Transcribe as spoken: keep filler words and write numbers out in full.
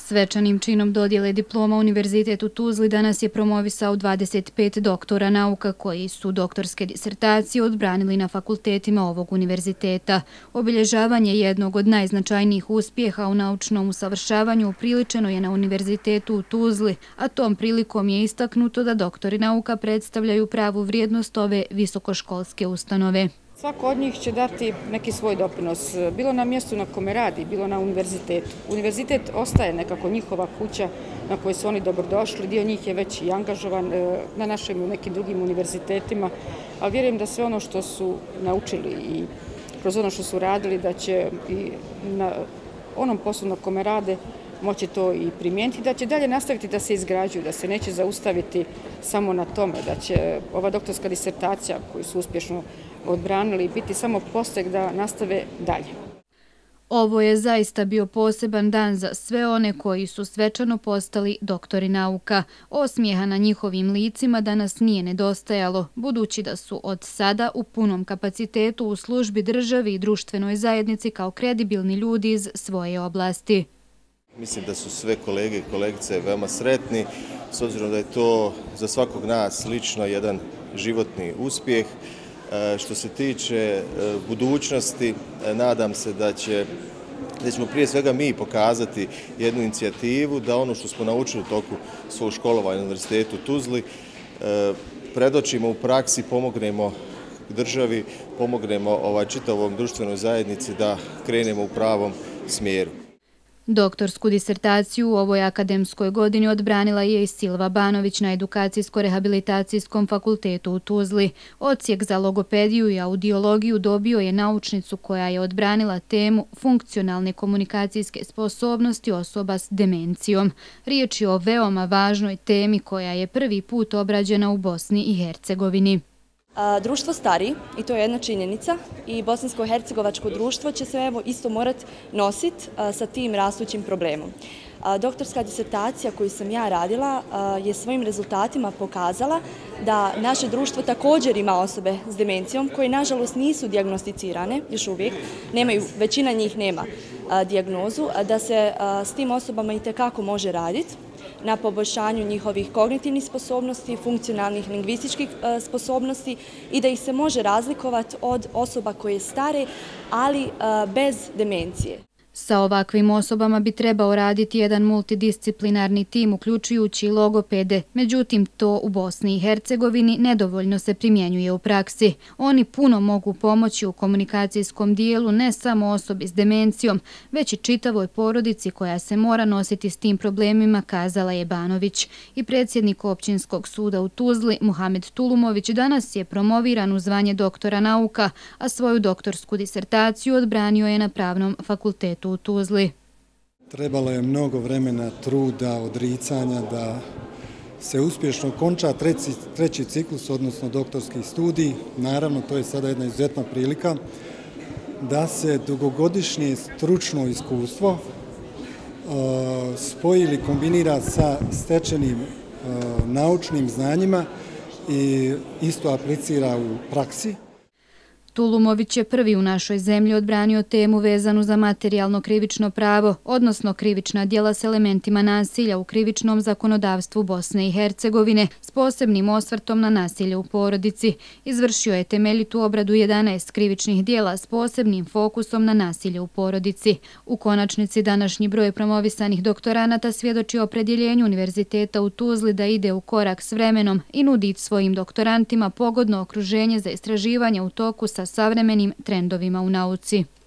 Svečanim činom dodjele diploma Univerzitet u Tuzli danas je promovisao dvadeset pet doktora nauka koji su doktorske disertacije odbranili na fakultetima ovog univerziteta. Obilježavanje jednog od najznačajnijih uspjeha u naučnom usavršavanju upriličeno je na Univerzitetu u Tuzli, a tom prilikom je istaknuto da doktori nauka predstavljaju pravu vrijednost ove visokoškolske ustanove. Svako od njih će dati neki svoj doprinos, bilo na mjestu na kome radi, bilo na univerzitetu. Univerzitet ostaje nekako njihova kuća na kojoj su oni dobrodošli, dio njih je već i angažovan na našim i nekim drugim univerzitetima, ali vjerujem da sve ono što su naučili i kroz ono što su radili, da će i na onom poslu na kome rade moći to i primijeniti, da će dalje nastaviti da se izgrađuju, da se neće zaustaviti samo na tome, da će ova doktorska disertacija koju su uspješno odbranili biti samo postek da nastave dalje. Ovo je zaista bio poseban dan za sve one koji su svečano postali doktori nauka. Osmijeha na njihovim licima danas nije nedostajalo, budući da su od sada u punom kapacitetu u službi državi i društvenoj zajednici kao kredibilni ljudi iz svoje oblasti. Mislim da su sve kolege i kolegice veoma sretni, s obzirom da je to za svakog nas lično jedan životni uspjeh. Što se tiče budućnosti, nadam se da će, da ćemo prije svega mi pokazati jednu inicijativu da ono što smo naučili u toku svog školovanja na Univerzitetu u Tuzli predočimo u praksi, pomognemo državi, pomognemo ovaj čitavom društvenoj zajednici da krenemo u pravom smjeru. Doktorsku disertaciju u ovoj akademskoj godini odbranila je i Silva Banović na Edukacijsko-rehabilitacijskom fakultetu u Tuzli. Odsjek za logopediju i audiologiju dobio je naučnicu koja je odbranila temu funkcionalne komunikacijske sposobnosti osoba s demencijom. Riječ je o veoma važnoj temi koja je prvi put obrađena u Bosni i Hercegovini. Društvo stari, i to je jedna činjenica, i bosansko-hercegovačko društvo će se evo isto morati nositi sa tim rastućim problemom. Doktorska disertacija koju sam ja radila je svojim rezultatima pokazala da naše društvo također ima osobe s demencijom koje nažalost nisu dijagnosticirane, još uvijek, nemaju, većina njih nema dijagnozu, da se s tim osobama itekako može raditi na poboljšanju njihovih kognitivnih sposobnosti, funkcionalnih lingvističkih sposobnosti i da ih se može razlikovati od osoba koje stare, ali bez demencije. Sa ovakvim osobama bi trebao raditi jedan multidisciplinarni tim, uključujući i logopede. Međutim, to u Bosni i Hercegovini nedovoljno se primjenjuje u praksi. Oni puno mogu pomoći u komunikacijskom dijelu ne samo osobi s demencijom, već i čitavoj porodici koja se mora nositi s tim problemima, kazala je Banović. I predsjednik Općinskog suda u Tuzli, Muhamed Tulumović, danas je promoviran u zvanje doktora nauka, a svoju doktorsku disertaciju odbranio je na Pravnom fakultetu u Tuzli. Trebalo je mnogo vremena, truda, odricanja da se uspješno konča treći, treći ciklus, odnosno doktorski studij. Naravno, to je sada jedna izuzetna prilika da se dugogodišnje stručno iskustvo uh, spoji ili kombinira sa stečenim uh, naučnim znanjima i isto aplicira u praksi. Tulumović je prvi u našoj zemlji odbranio temu vezanu za materijalno krivično pravo, odnosno krivična djela s elementima nasilja u krivičnom zakonodavstvu Bosne i Hercegovine s posebnim osvrtom na nasilje u porodici. Izvršio je temeljitu obradu jedanaest krivičnih djela s posebnim fokusom na nasilje u porodici. U konačnici današnji broj promovisanih doktoranata svjedoči o opredjeljenju Univerziteta u Tuzli da ide u korak s vremenom i nudi svojim doktorantima pogodno okruženje za istraživanje u toku sa savremenim trendovima u nauci.